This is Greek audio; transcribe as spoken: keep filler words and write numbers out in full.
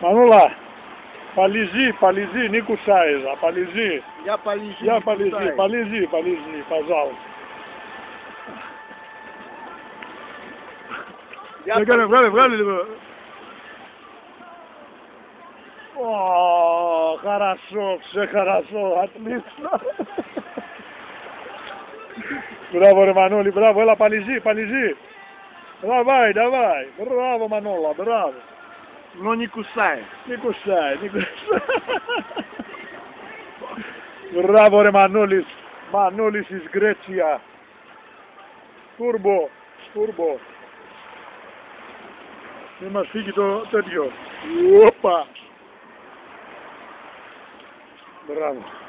Manola, παλιζή, παλιζή, не кусаешь, а παλιζή. Я полежу. Я παλιζή, παλιζή, παλιζή, пожалуйста. Я Βγάλε, βγάλε, βγάλε λίγο. О, хорошо, все хорошо, отлично. Μπράβο ρε Μανώλη, μπράβο, έλα παλιζή, παλιζή. Давай, давай, μπράβο Μανόλα, μπράβο. Но не кусай. Не кусай, не кусай. Μπράβο ρε Μανώλης, Manola Is Grecia. Τούρμπο, τούρμπο. Μην μας φύγει το τέτοιο. Οπα. Μπράβο.